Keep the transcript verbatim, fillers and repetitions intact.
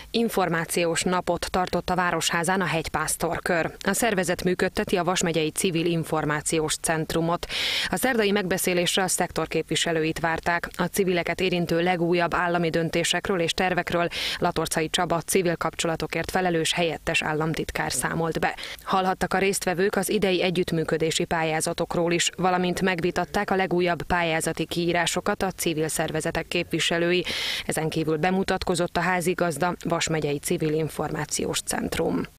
Információs napot tartott a Városházán a Hegypásztorkör. A szervezet működteti a Vas megyei Civil Információs Centrumot. A szerdai megbeszélésre a szektor képviselőit várták. A civileket érintő legújabb állami döntésekről és tervekről Latorcai Csaba civil kapcsolatokért felelős helyettes államtitkár számolt be. Hallhattak a résztvevők az idei együttműködési pályázatokról is, valamint megvitatták a legújabb pályázati kiírásokat a civil szervezetek képviselői. Ezen kívül bemutatkozott a házigazda, Vas megyei Civil Információs Centrum.